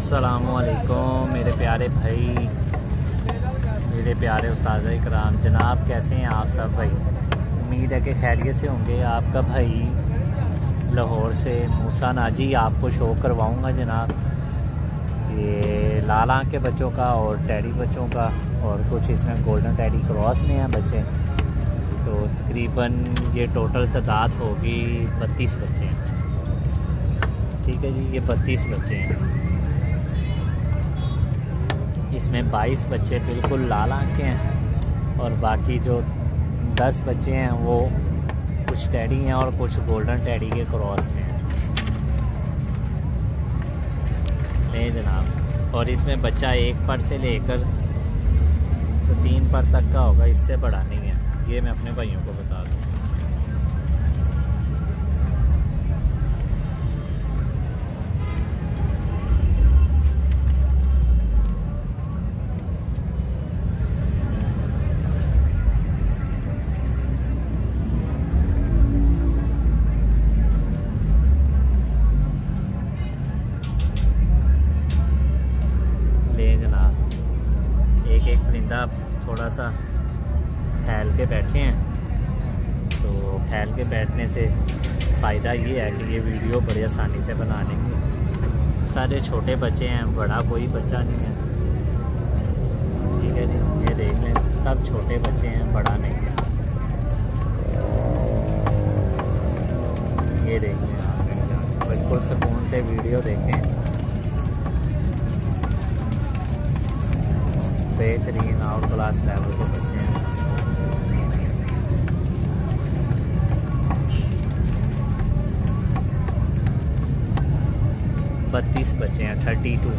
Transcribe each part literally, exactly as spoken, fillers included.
अस्सलामुअलैकुम मेरे प्यारे भाई, मेरे प्यारे उस्ताद इकराम जनाब, कैसे हैं आप सब भाई। उम्मीद है कि खैरियत से होंगे। आपका भाई लाहौर से मूसा नाजी आपको शो करवाऊंगा जनाब, ये लाल आँख के बच्चों का और टैडी बच्चों का, और कुछ इसमें गोल्डन टैडी क्रॉस में हैं बच्चे। तो तकरीबन ये टोटल तादाद होगी बत्तीस बच्चे हैं। ठीक है जी, ये बत्तीस बच्चे हैं। इसमें बाईस बच्चे बिल्कुल लाल आँख के हैं और बाकी जो दस बच्चे हैं वो कुछ टैडी हैं और कुछ गोल्डन टैडी के क्रॉस में हैं। ले जनाब, और इसमें बच्चा एक पर से लेकर तो तीन पर तक का होगा, इससे बड़ा नहीं है। ये मैं अपने भाइयों को बता दूँ। एक एक परिंदा थोड़ा सा फैल के बैठे हैं, तो फैल के बैठने से फ़ायदा ये है कि ये वीडियो बड़ी आसानी से बना लेंगे। सारे छोटे बच्चे हैं, बड़ा कोई बच्चा नहीं है। ठीक है जी, ये देख लें, सब छोटे बच्चे हैं, बड़ा नहीं है। ये देख लें आप, बिल्कुल सुकून से वीडियो देखें। बेहतरीन आउट क्लास लेवल के बच्चे हैं। बत्तीस बच्चे हैं, थर्टी टू।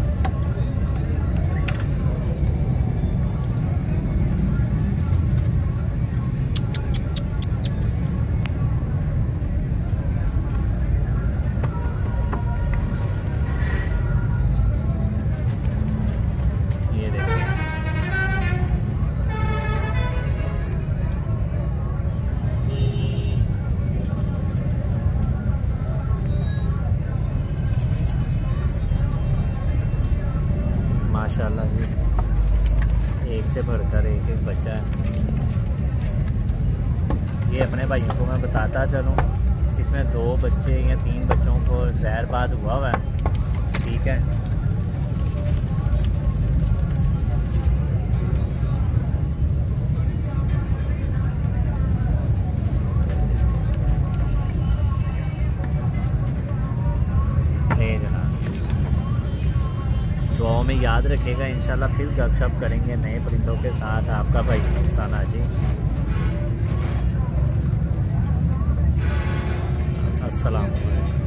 माशाल्लाह जी, एक से बढ़कर एक एक बच्चा है। ये अपने भाइयों को मैं बताता चलूँ, इसमें दो बच्चे या तीन बच्चों को जहरबाद हुआ हुआ है। ठीक है, दुआओं में याद रखेगा। इंशाल्लाह फिर गपशप करेंगे नए परिंदों के साथ। आपका भाई मूसा नाजी। अस्सलाम वालेकुम।